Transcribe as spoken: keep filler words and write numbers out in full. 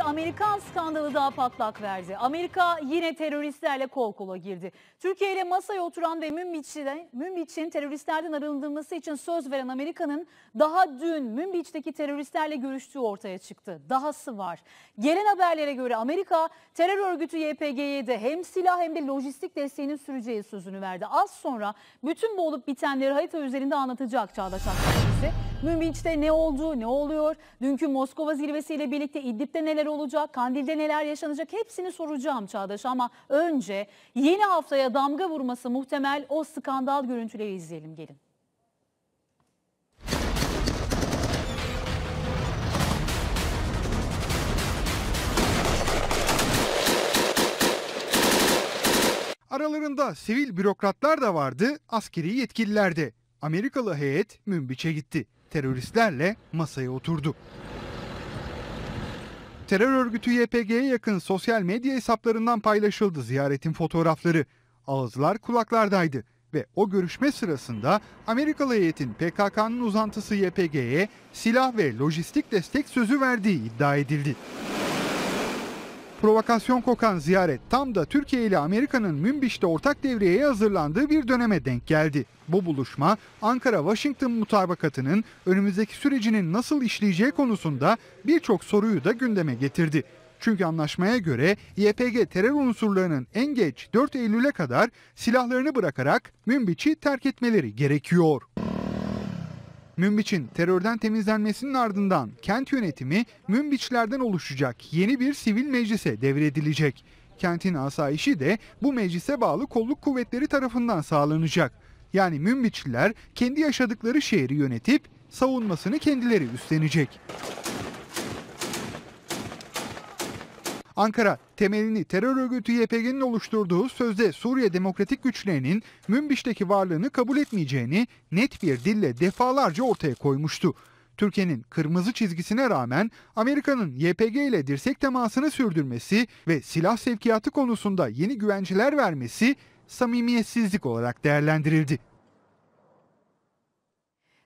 bir Amerikan skandalı daha patlak verdi. Amerika yine teröristlerle kol kola girdi. Türkiye ile masaya oturan ve Münbiç'te, Münbiç'in teröristlerden arındırılması için söz veren Amerika'nın daha dün Münbiç'teki teröristlerle görüştüğü ortaya çıktı. Dahası var. Gelen haberlere göre Amerika terör örgütü Y P G'ye de hem silah hem de lojistik desteğinin süreceği sözünü verdi. Az sonra bütün bu olup bitenleri harita üzerinde anlatacak Çağdaş Aktaş bize. Münbiç'te ne oldu, ne oluyor? Dünkü Moskova zirvesiyle birlikte İdlib'de neler olacak, Kandil'de neler yaşanacak hepsini soracağım Çağdaş. Ama önce yeni haftaya damga vurması muhtemel o skandal görüntüleri izleyelim, gelin. Aralarında sivil bürokratlar da vardı, askeri yetkililer de. Amerikalı heyet Münbiç'e gitti. Teröristlerle masaya oturdu. Terör örgütü Y P G'ye yakın sosyal medya hesaplarından paylaşıldı ziyaretin fotoğrafları. Ağızlar kulaklardaydı ve o görüşme sırasında Amerikalı heyetin P K K'nın uzantısı Y P G'ye silah ve lojistik destek sözü verdiği iddia edildi. Provokasyon kokan ziyaret tam da Türkiye ile Amerika'nın Münbiç'te ortak devreye hazırlandığı bir döneme denk geldi. Bu buluşma Ankara-Washington mutabakatının önümüzdeki sürecinin nasıl işleyeceği konusunda birçok soruyu da gündeme getirdi. Çünkü anlaşmaya göre Y P G terör unsurlarının en geç dört Eylül'e kadar silahlarını bırakarak Münbiç'i terk etmeleri gerekiyor. Münbiç'in terörden temizlenmesinin ardından kent yönetimi Münbiçlerden oluşacak yeni bir sivil meclise devredilecek. Kentin asayişi de bu meclise bağlı kolluk kuvvetleri tarafından sağlanacak. Yani Münbiçliler kendi yaşadıkları şehri yönetip savunmasını kendileri üstlenecek. Ankara, temelini terör örgütü Y P G'nin oluşturduğu sözde Suriye Demokratik Güçlerinin Münbiç'teki varlığını kabul etmeyeceğini net bir dille defalarca ortaya koymuştu. Türkiye'nin kırmızı çizgisine rağmen Amerika'nın Y P G ile dirsek temasını sürdürmesi ve silah sevkiyatı konusunda yeni güvenceler vermesi samimiyetsizlik olarak değerlendirildi.